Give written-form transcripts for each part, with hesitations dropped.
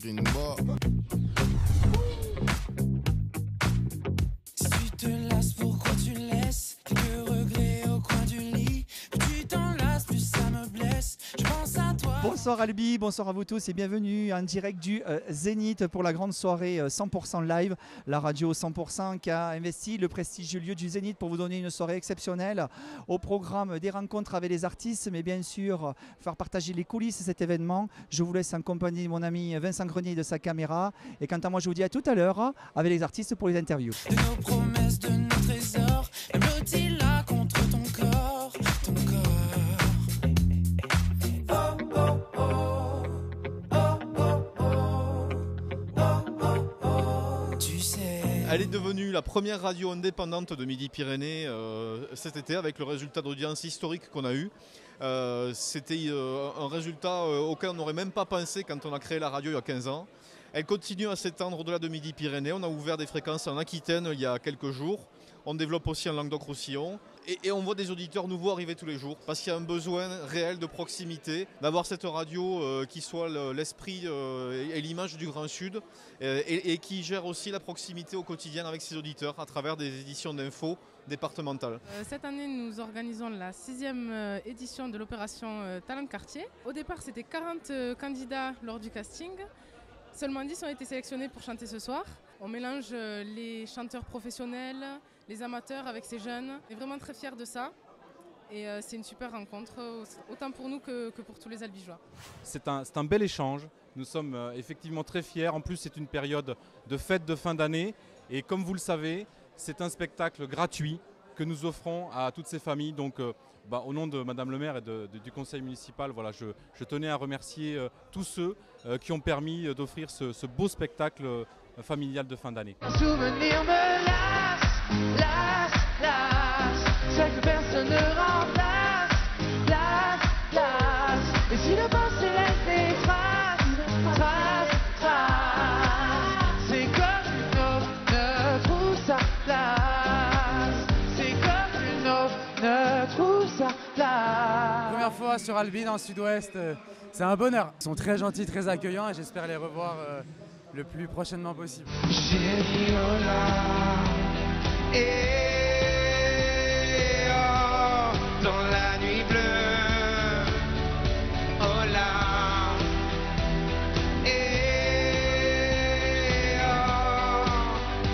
fucking bar. Si tu te lasses, pourquoi tu laisses quelques regrets au coin du lit? Plus tu t'en lasses, plus ça me blesse. Je pense à toi. Bonsoir Albi, bonsoir à vous tous et bienvenue en direct du Zénith pour la grande soirée 100% live. La radio 100% qui a investi le prestigieux lieu du Zénith pour vous donner une soirée exceptionnelle. Au programme des rencontres avec les artistes, mais bien sûr faire partager les coulisses de cet événement. Je vous laisse en compagnie de mon ami Vincent Grenier de sa caméra. Et quant à moi, je vous dis à tout à l'heure avec les artistes pour les interviews. De nos promesses, de nos trésors, elle blottit là contre ton corps, ton corps. Elle est devenue la première radio indépendante de Midi-Pyrénées cet été avec le résultat d'audience historique qu'on a eu. C'était un résultat auquel on n'aurait même pas pensé quand on a créé la radio il y a 15 ans. Elle continue à s'étendre au-delà de Midi-Pyrénées. On a ouvert des fréquences en Aquitaine il y a quelques jours. On développe aussi en Languedoc-Roussillon. Et on voit des auditeurs nouveaux arriver tous les jours parce qu'il y a un besoin réel de proximité, d'avoir cette radio qui soit l'esprit et l'image du Grand Sud et qui gère aussi la proximité au quotidien avec ses auditeurs à travers des éditions d'infos départementales. Cette année, nous organisons la 6e édition de l'opération Talent de Quartier. Au départ, c'était 40 candidats lors du casting. Seulement 10 ont été sélectionnés pour chanter ce soir. On mélange les chanteurs professionnels, les amateurs avec ces jeunes. On est vraiment très fiers de ça. Et c'est une super rencontre, autant pour nous que pour tous les Albigeois. C'est un bel échange. Nous sommes effectivement très fiers. En plus, c'est une période de fête de fin d'année. Et comme vous le savez, c'est un spectacle gratuit que nous offrons à toutes ces familles. Donc, au nom de Madame le maire et du conseil municipal, voilà, je tenais à remercier tous ceux qui ont permis d'offrir ce beau spectacle familial de fin d'année. Un souvenir me lasse. Chaque personne ne remplace, et si le passé laisse des traces, c'est comme une offre ne trouve sa place. C'est comme une offre ne trouve sa place. Première fois sur Albi dans le sud-ouest, c'est un bonheur. Ils sont très gentils, très accueillants et j'espère les revoir le plus prochainement possible. J'ai dit hola et oh, dans la nuit bleue, hola et oh.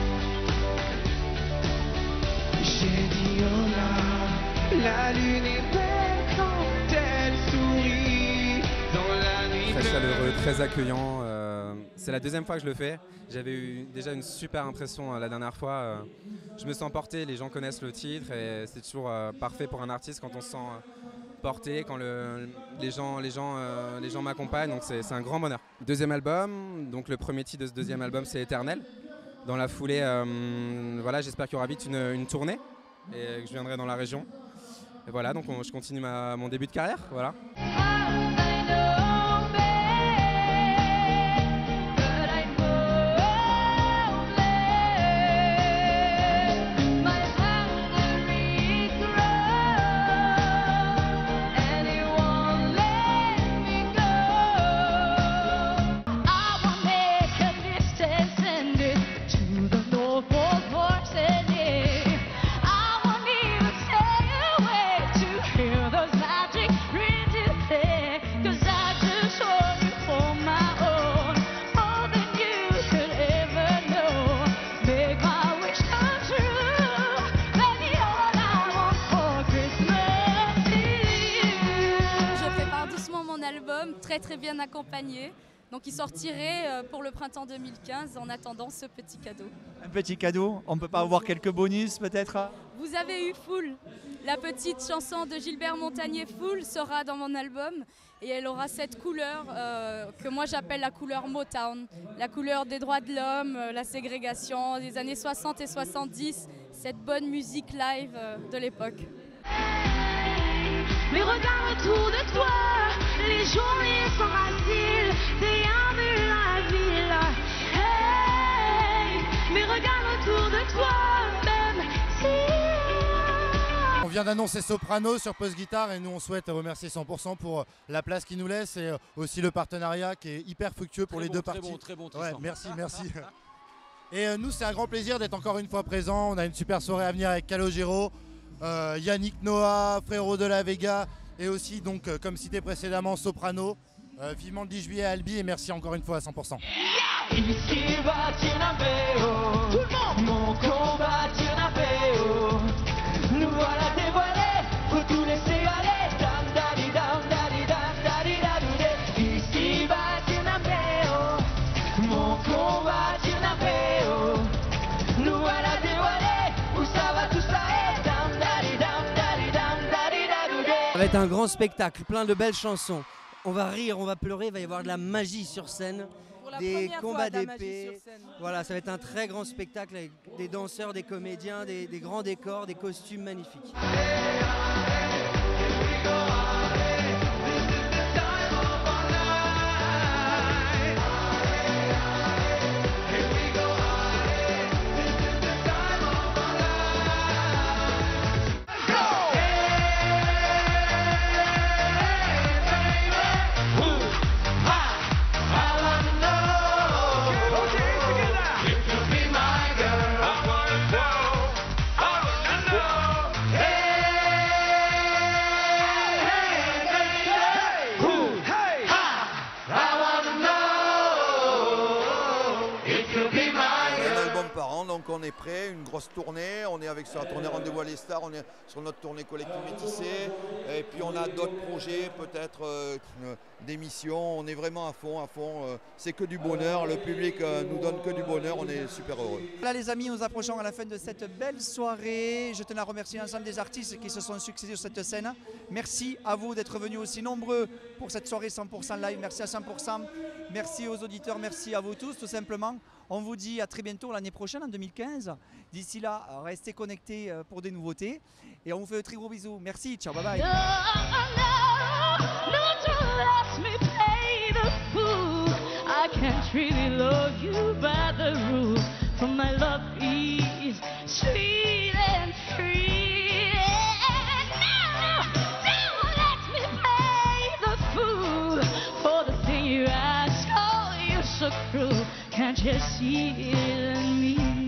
J'ai dit hola, la lune est belle quand elle sourit dans la nuit bleue. Très chaleureux, très accueillant. C'est la deuxième fois que je le fais. J'avais eu déjà une super impression la dernière fois. Je me sens porté, les gens connaissent le titre et c'est toujours parfait pour un artiste quand on se sent porté, quand les gens m'accompagnent, donc c'est un grand bonheur. Deuxième album, donc le premier titre de ce deuxième album c'est Éternel. Dans la foulée, voilà, j'espère qu'il y aura vite une tournée et que je viendrai dans la région. Et voilà, donc je continue mon début de carrière, voilà. Très bien accompagné. Donc il sortirait pour le printemps 2015 en attendant ce petit cadeau. Un petit cadeau, on ne peut pas avoir quelques bonus peut-être? Vous avez eu Fool, la petite chanson de Gilbert Montagnier. Fool sera dans mon album et elle aura cette couleur que moi j'appelle la couleur Motown, la couleur des droits de l'homme, la ségrégation des années 60 et 70, cette bonne musique live de l'époque. Mais regarde autour de toi, les journées s'enracinent, déambulent la ville. Hey, mais regarde autour de toi, même si vient d'annoncer Soprano sur Post Guitare et nous on souhaite remercier 100% pour la place qu'ils nous laissent et aussi le partenariat qui est hyper fructueux pour les deux parties. Très bon, ouais, merci. Et nous c'est un grand plaisir d'être encore une fois présent. On a une super soirée à venir avec Calogero, Yannick Noah, Frérot de la Vega et aussi donc comme cité précédemment Soprano. Vivement le 10 juillet à Albi et merci encore une fois à 100%. Ici bâtir un vélo, tout le monde, mon combat tire un vélo. Nous voilà dévoilés, faut tout laisser aller. Dam dadi dam dadi dam dadi dadoude. Ici bâtir un vélo, mon combat tire un vélo. Nous voilà dévoilés, où ça va tout ça est. Dam dadi dam dadi dam dadi dadoude. Ça va être un grand spectacle, plein de belles chansons. On va rire, on va pleurer, il va y avoir de la magie sur scène, des combats d'épée. Voilà, ça va être un très grand spectacle avec des danseurs, des comédiens, des grands décors, des costumes magnifiques. Donc on est prêt, une grosse tournée, on est avec sur la tournée Rendez-vous à les Stars, on est sur notre tournée Collectif Métissé, et puis on a d'autres projets, peut-être d'émissions, on est vraiment à fond, c'est que du bonheur, le public nous donne que du bonheur, on est super heureux. Là les amis, nous approchons à la fin de cette belle soirée, je tenais à remercier l'ensemble des artistes qui se sont succédés sur cette scène, merci à vous d'être venus aussi nombreux pour cette soirée 100% live, merci à 100%, merci aux auditeurs, merci à vous tous tout simplement. On vous dit à très bientôt l'année prochaine, en 2015. D'ici là, restez connectés pour des nouveautés. Et on vous fait de très gros bisous. Merci, ciao, bye bye. Can't you see it in me?